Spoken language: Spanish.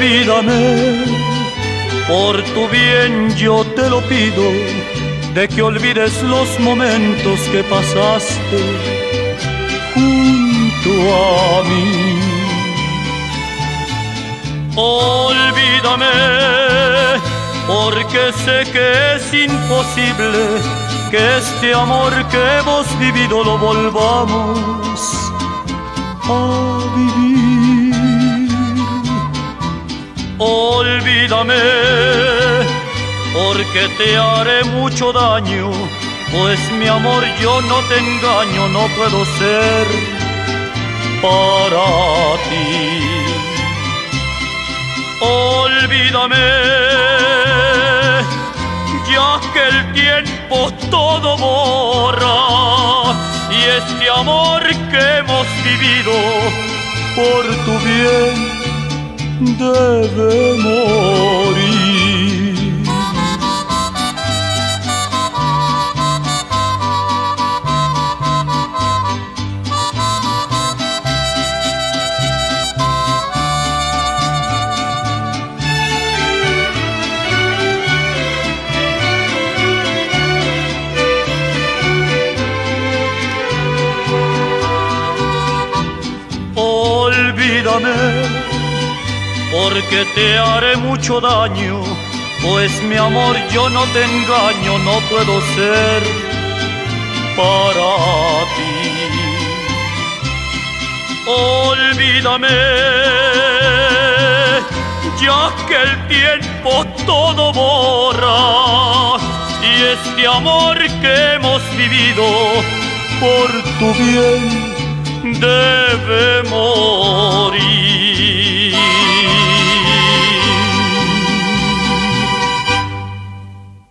olvídame, por tu bien yo te lo pido, de que olvides los momentos que pasaste junto a mí. Olvídame, porque sé que es imposible que este amor que hemos vivido lo volvamos a vivir. Olvídame, porque te haré mucho daño, pues mi amor yo no te engaño, no puedo ser para ti. Olvídame, ya que el tiempo todo borra, y este amor que hemos vivido por tu bien debe morir. Olvídame, porque te haré mucho daño, pues mi amor yo no te engaño, no puedo ser para ti. Olvídame, ya que el tiempo todo borra, y este amor que hemos vivido por tu bien debe